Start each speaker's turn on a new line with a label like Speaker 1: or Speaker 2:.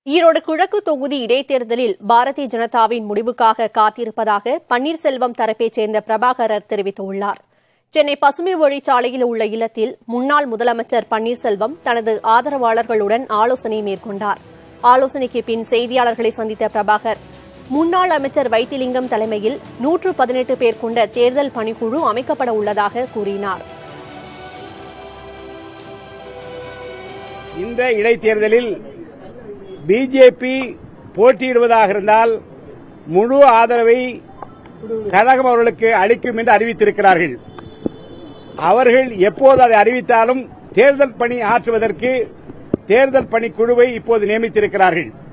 Speaker 1: ஈரோடு கிழக்கு தொகுதி இடைத்தேர்தலில் பாரதிய ஜனதாவின் முடிவுக்காக காத்திருப்பதாக பன்னீர்செல்வம் தரப்பைச் சேர்ந்த பிரபாகரர் தெரிவித்துள்ளார். சென்னை பசுமை வழிச்சாலையில் உள்ள இல்லத்தில் முன்னாள் முதலமைச்சர் பன்னீர்செல்வம் தனது ஆதரவாளர்களுடன் ஆலோசனை மேற்கொண்டார். ஆலோசனைக்கு பின் செய்தியாளர்களை சந்தித்த பிரபாகர், முன்னாள் அமைச்சர் வைத்திலிங்கம் தலைமையில் 118 பேர் கொண்ட தேர்தல் பணிக்குழு அமைக்கப்பட உள்ளதாக கூறினார்.
Speaker 2: இந்த இடைத்தேர்தலில் பிஜேபி போட்டியிடுவதாக இருந்தால் முழு ஆதரவை கழகம் அவர்களுக்கு அளிக்கும் என்று அறிவித்திருக்கிறார்கள். அவர்கள் எப்போது அதை அறிவித்தாலும் தேர்தல் பணி ஆற்றுவதற்கு தேர்தல் பணிக்குழுவை இப்போது நியமித்திருக்கிறார்கள்.